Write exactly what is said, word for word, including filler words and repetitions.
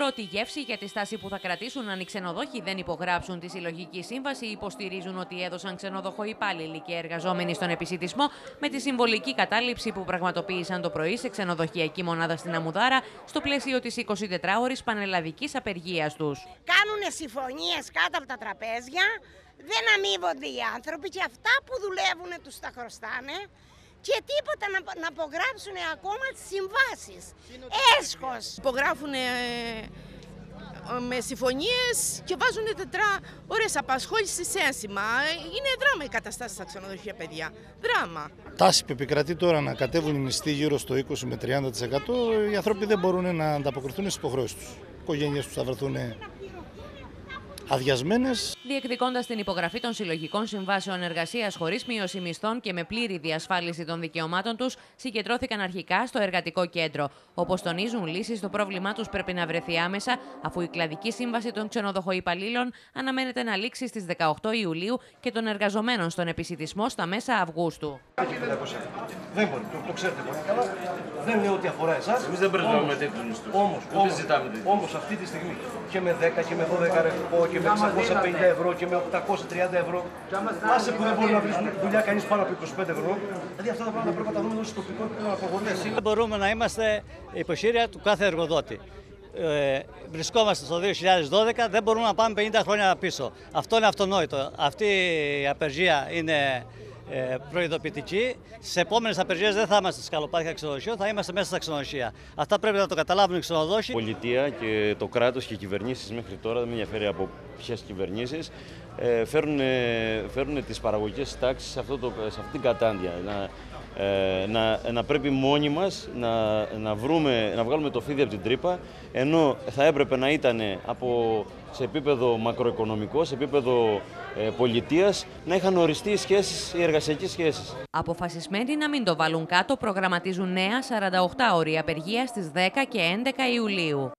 Πρώτη γεύση για τη στάση που θα κρατήσουν αν οι ξενοδόχοι δεν υπογράψουν τη συλλογική σύμβαση, υποστηρίζουν ότι έδωσαν ξενοδοχό υπάλληλοι και εργαζόμενοι στον επισιτισμό με τη συμβολική κατάληψη που πραγματοποίησαν το πρωί σε ξενοδοχειακή μονάδα στην Αμμουδάρα στο πλαίσιο της εικοσιτετράωρης πανελλαδικής απεργίας τους. Κάνουν συμφωνίες κάτω από τα τραπέζια, δεν αμείβονται οι άνθρωποι και αυτά που δουλεύουν τους τα χρωστάνε. Και τίποτα να, να απογράψουν ακόμα τις συμβάσεις. Έσχος. Υπογράφουν ε, με συμφωνίες και βάζουν τετρά ώρες απασχόλησης ένσημα. Είναι δράμα η καταστάση στα ξενοδοχεία, παιδιά. Δράμα. Τάση που επικρατεί τώρα να κατέβουν οι μισθοί γύρω στο είκοσι με τριάντα τοις εκατό, οι άνθρωποι δεν μπορούν να ανταποκριθούν στις υποχρεώσεις τους. Οι οικογένειες τους θα βρεθούν αδειασμένες. Διεκδικώντας την υπογραφή των συλλογικών συμβάσεων εργασίας χωρίς μείωση μισθών και με πλήρη διασφάλιση των δικαιωμάτων τους, συγκεντρώθηκαν αρχικά στο εργατικό κέντρο. Όπως τονίζουν, λύση στο πρόβλημά τους πρέπει να βρεθεί άμεσα, αφού η κλαδική σύμβαση των ξενοδοχοϊπαλλήλων αναμένεται να λήξει στις δεκαοκτώ Ιουλίου και των εργαζομένων στον επισιτισμό στα μέσα Αυγούστου. Δεν μπορεί, το, το ξέρετε πολύ καλά. Δεν λέω ότι αφορά εσάς. Εμείς δεν πρεσβεύουμε τέτοιους μισθούς. Όμως, όμως, όμως αυτή τη στιγμή και με δέκα και με δώδεκα ρευστό και με εξακόσια πενήντα ευρώ και με οκτακόσια τριάντα ευρώ. Άσε που δεν μπορεί να βρει δουλειά κανείς πάνω από είκοσι πέντε ευρώ. Δηλαδή αυτά τα πράγματα πρέπει να τα δούμε στο τοπικό επίπεδο να προχωρήσουμε. Δεν μπορούμε να είμαστε υποχείρια του κάθε εργοδότη. Ε, βρισκόμαστε στο δύο χιλιάδες δώδεκα, δεν μπορούμε να πάμε πενήντα χρόνια πίσω. Αυτό είναι αυτονόητο. Αυτή η απεργία είναι ε, προειδοποιητική. Στις επόμενες απεργίες δεν θα είμαστε σκαλοπάτια ξενοδοχείο, θα είμαστε μέσα στα ξενοδοχεία. Αυτά πρέπει να το καταλάβουν οι ξενοδόχοι. Η πολιτεία και το κράτος και οι κυβερνήσεις μέχρι τώρα, δεν με ενδιαφέρει από ποιες κυβερνήσεις, ε, φέρουν, φέρουν τις παραγωγικές τάξεις σε, αυτό το, σε αυτή την κατάντια. Να, ε, να, να πρέπει μόνοι μας να, να, βρούμε, να βγάλουμε το φίδι από την τρύπα, ενώ θα έπρεπε να ήταν από, σε επίπεδο μακροοικονομικό, σε επίπεδο ε, πολιτείας, να είχαν οριστεί οι σχέσεις, οι εργασιακές σχέσεις. Αποφασισμένοι να μην το βάλουν κάτω, προγραμματίζουν νέα σαρανταοκτάωρη απεργία στις δέκα και έντεκα Ιουλίου.